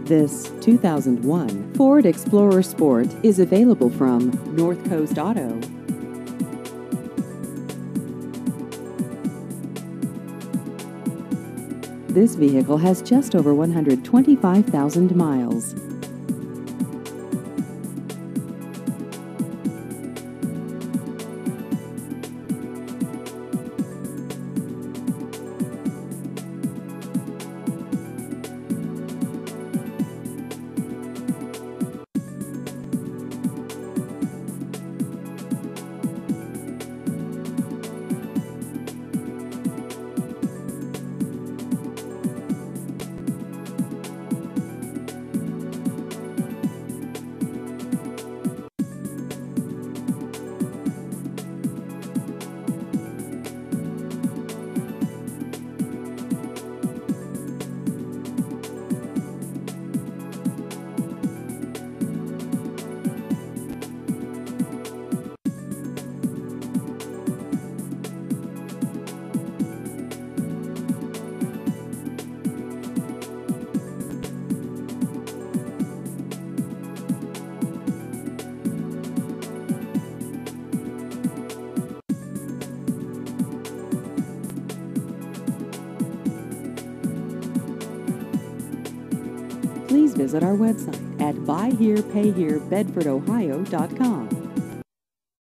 This 2001 Ford Explorer Sport is available from North Coast Auto. This vehicle has just over 125,000 miles. Please visit our website at buyherepayherebedfordohio.com.